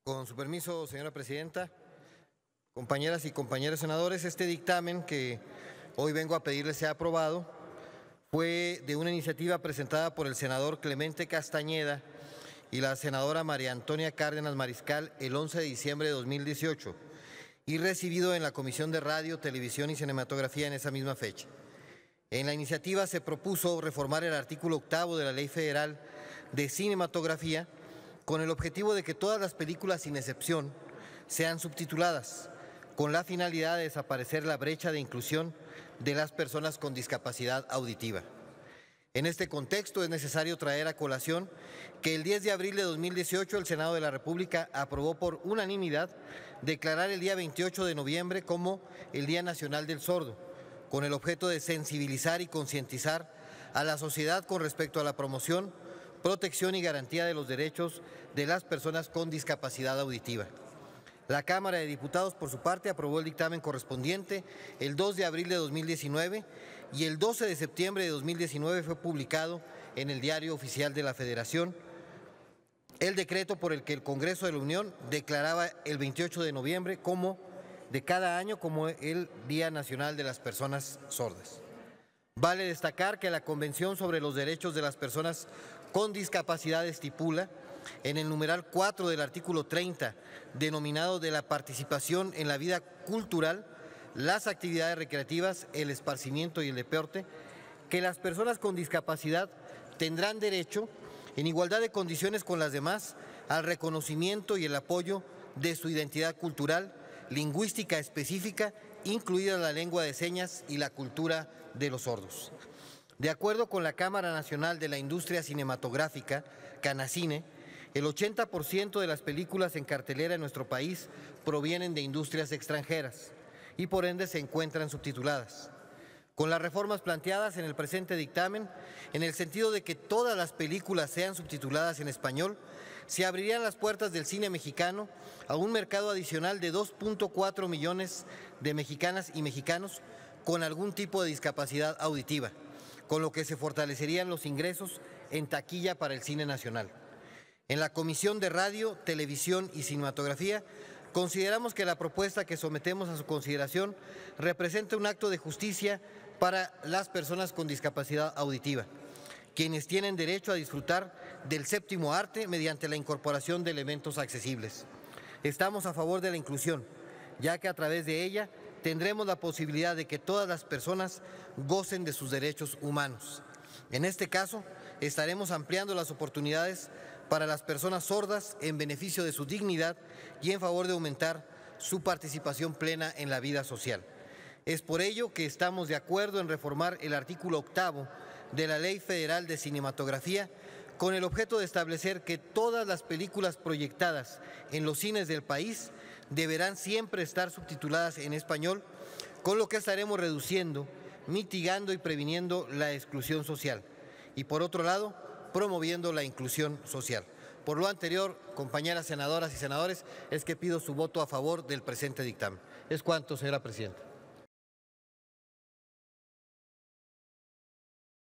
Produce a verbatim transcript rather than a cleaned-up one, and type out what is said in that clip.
Con su permiso, señora presidenta, compañeras y compañeros senadores, este dictamen que hoy vengo a pedirles sea aprobado fue de una iniciativa presentada por el senador Clemente Castañeda y la senadora María Antonia Cárdenas Mariscal el once de diciembre de dos mil dieciocho y recibido en la Comisión de Radio, Televisión y Cinematografía en esa misma fecha. En la iniciativa se propuso reformar el artículo octavo de la Ley Federal de Cinematografía con el objetivo de que todas las películas, sin excepción, sean subtituladas, con la finalidad de desaparecer la brecha de inclusión de las personas con discapacidad auditiva. En este contexto es necesario traer a colación que el diez de abril de dos mil dieciocho el Senado de la República aprobó por unanimidad declarar el día veintiocho de noviembre como el Día Nacional del Sordo, con el objeto de sensibilizar y concientizar a la sociedad con respecto a la promoción, protección y garantía de los derechos de las personas con discapacidad auditiva. La Cámara de Diputados, por su parte, aprobó el dictamen correspondiente el dos de abril de dos mil diecinueve y el doce de septiembre de dos mil diecinueve fue publicado en el Diario Oficial de la Federación el decreto por el que el Congreso de la Unión declaraba el veintiocho de noviembre como de cada año como el Día Nacional de las Personas Sordas. Vale destacar que la Convención sobre los Derechos de las Personas con Discapacidad estipula en el numeral cuatro del artículo treinta, denominado de la participación en la vida cultural, las actividades recreativas, el esparcimiento y el deporte, que las personas con discapacidad tendrán derecho, en igualdad de condiciones con las demás, al reconocimiento y el apoyo de su identidad cultural, lingüística específica, incluida la lengua de señas y la cultura de los sordos. De acuerdo con la Cámara Nacional de la Industria Cinematográfica, Canacine, el ochenta por ciento de las películas en cartelera en nuestro país provienen de industrias extranjeras y por ende se encuentran subtituladas. Con las reformas planteadas en el presente dictamen, en el sentido de que todas las películas sean subtituladas en español, se abrirían las puertas del cine mexicano a un mercado adicional de dos punto cuatro millones de mexicanas y mexicanos con algún tipo de discapacidad auditiva, con lo que se fortalecerían los ingresos en taquilla para el cine nacional. En la Comisión de Radio, Televisión y Cinematografía consideramos que la propuesta que sometemos a su consideración representa un acto de justicia para las personas con discapacidad auditiva, quienes tienen derecho a disfrutar del séptimo arte mediante la incorporación de elementos accesibles. Estamos a favor de la inclusión, ya que a través de ella tendremos la posibilidad de que todas las personas gocen de sus derechos humanos. En este caso, estaremos ampliando las oportunidades para las personas sordas en beneficio de su dignidad y en favor de aumentar su participación plena en la vida social. Es por ello que estamos de acuerdo en reformar el artículo octavo de la Ley Federal de Cinematografía con el objeto de establecer que todas las películas proyectadas en los cines del país deberán siempre estar subtituladas en español, con lo que estaremos reduciendo, mitigando y previniendo la exclusión social. Y por otro lado, promoviendo la inclusión social. Por lo anterior, compañeras senadoras y senadores, es que pido su voto a favor del presente dictamen. Es cuanto, señora presidenta.